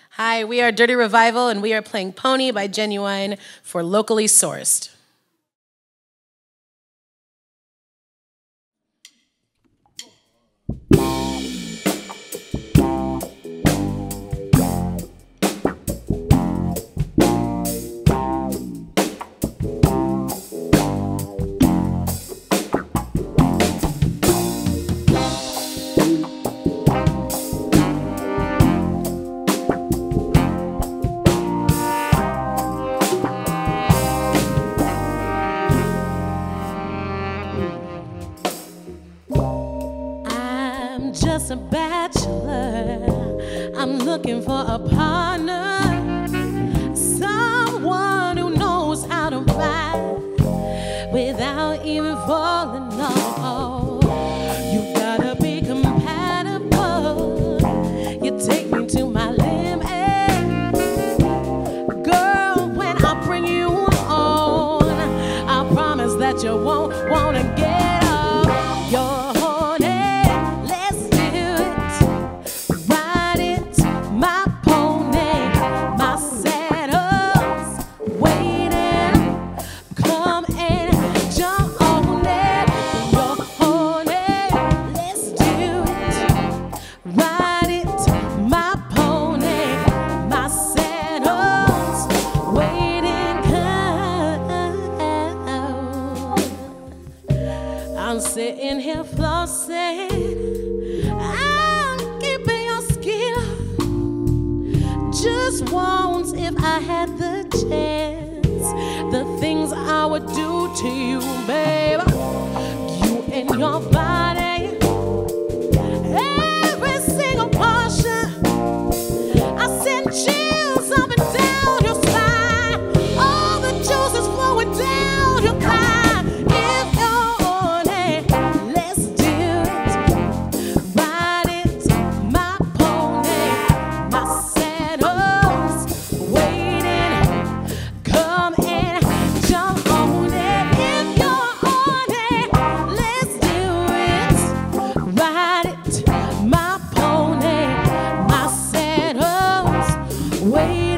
Hi, we are Dirty Revival, and we are playing Pony by Ginuwine for Locally Sourced. Just a bachelor, I'm looking for a partner, someone who knows how to ride without even falling off. You gotta be compatible, you take me to my limit. Girl, when I bring you on, I promise that you won't wanna get off your sitting here flossing, I'm keeping your skin just once if I had the chance. The things I would do to you, babe, you and your body, every single portion, I send chills up and down your spine, all the juices flowing down your thigh. Wait.